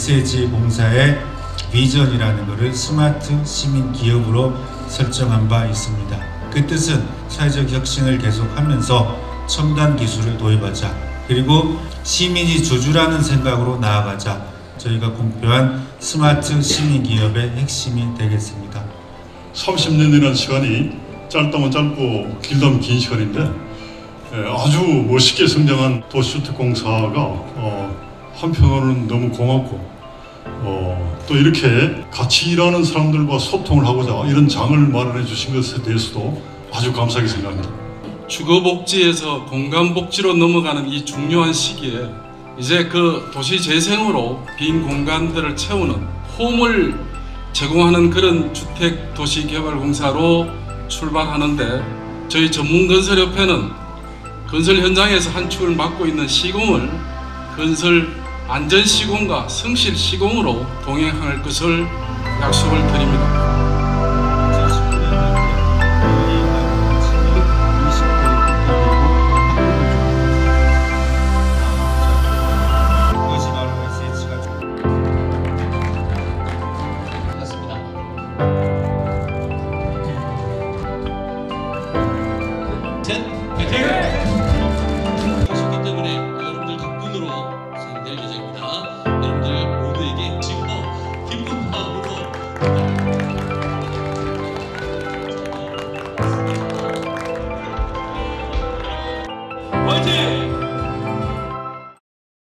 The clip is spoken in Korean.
SH 공사의 비전이라는 것을 스마트 시민 기업으로 설정한 바 있습니다. 그 뜻은 사회적 혁신을 계속하면서 첨단 기술을 도입하자, 그리고 시민이 주주라는 생각으로 나아가자, 저희가 공표한 스마트 시민 기업의 핵심이 되겠습니다. 30년이라는 시간이 짧다면 짧고 길다면 긴 시간인데 아주 멋있게 성장한 도시주택공사가 한편으로는 너무 고맙고 또 이렇게 같이 일하는 사람들과 소통을 하고자 이런 장을 마련해 주신 것에 대해서도 아주 감사하게 생각합니다. 주거복지에서 공간복지로 넘어가는 이 중요한 시기에 이제 그 도시재생으로 빈 공간들을 채우는 홈을 제공하는 그런 주택도시개발공사로 출발하는데, 저희 전문건설협회는 건설 현장에서 한 축을 맡고 있는 시공을 건설 안전시공과 성실시공으로 동행할 것을 약속을 드립니다. 하셨기 때문에 여러분들 덕분으로 될 예정입니다. 여러분들 모두에게 지금 기쁜